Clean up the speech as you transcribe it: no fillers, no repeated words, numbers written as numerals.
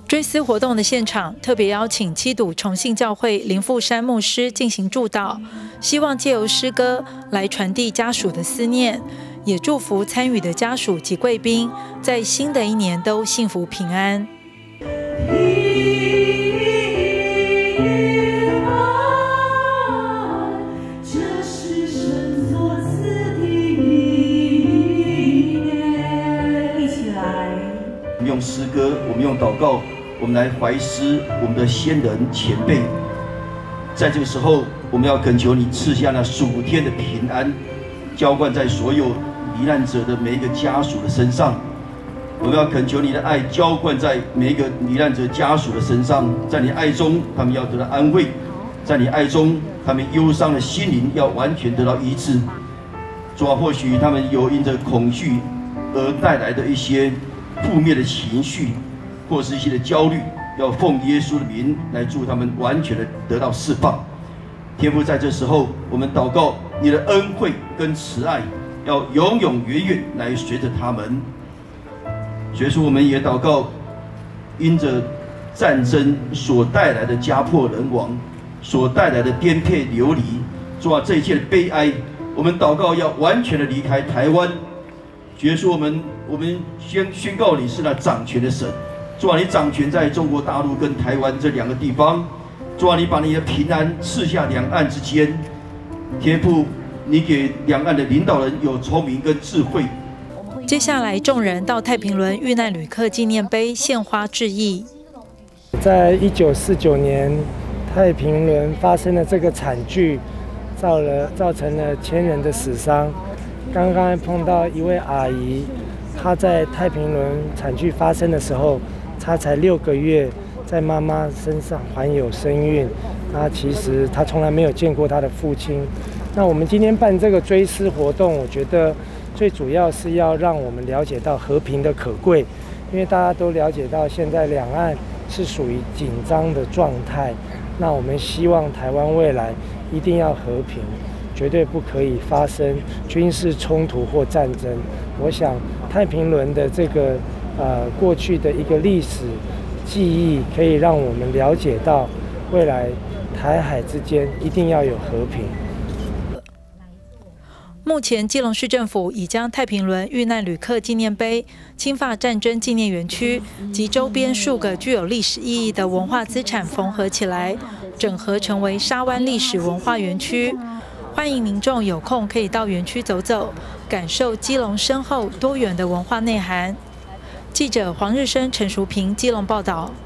追思活动的现场，特别邀请七堵重信教会林富山牧师进行祝祷，希望借由诗歌来传递家属的思念，也祝福参与的家属及贵宾在新的一年都幸福平安。 用诗歌，我们用祷告，我们来怀思我们的先人前辈。在这个时候，我们要恳求你赐下那属天的平安，浇灌在所有罹难者的每一个家属的身上。我们要恳求你的爱浇灌在每一个罹难者家属的身上，在你爱中，他们要得到安慰；在你爱中，他们忧伤的心灵要完全得到医治。主啊，或许他们有因着恐惧而带来的一些负面的情绪，或是一些的焦虑，要奉耶稣的名来祝他们完全的得到释放。天父，在这时候，我们祷告你的恩惠跟慈爱，要永永远远来随着他们。所以说，我们也祷告，因着战争所带来的家破人亡，所带来的颠沛流离，主啊，这一切的悲哀，我们祷告要完全的离开台湾。主耶稣，我们宣告你是那掌权的神，主啊，你掌权在中国大陆跟台湾这两个地方，主啊，你把你的平安赐下两岸之间，天父，你给两岸的领导人有聪明跟智慧。 接下来，众人到太平轮遇难旅客纪念碑献花致意。 在1949年，太平轮发生了这个惨剧，造成了1000人的死伤。刚刚碰到一位阿姨，她在太平轮惨剧发生的时候，她才6个月，在妈妈身上怀有身孕。那其实她从来没有见过她的父亲。那我们今天办这个追思活动，我觉得最主要是要让我们了解到和平的可贵，因为大家都了解到现在两岸是属于紧张的状态。那我们希望台湾未来一定要和平。绝对不可以发生军事冲突或战争。我想太平轮的这个过去的一个历史记忆，可以让我们了解到未来台海之间一定要有和平。 目前，基隆市政府已将太平轮遇难旅客纪念碑、清法战争纪念园区及周边数个具有历史意义的文化资产缝合起来，整合成为沙湾历史文化园区。欢迎民众有空可以到园区走走，感受基隆深厚多元的文化内涵。记者黄日升、陈淑平基隆报道。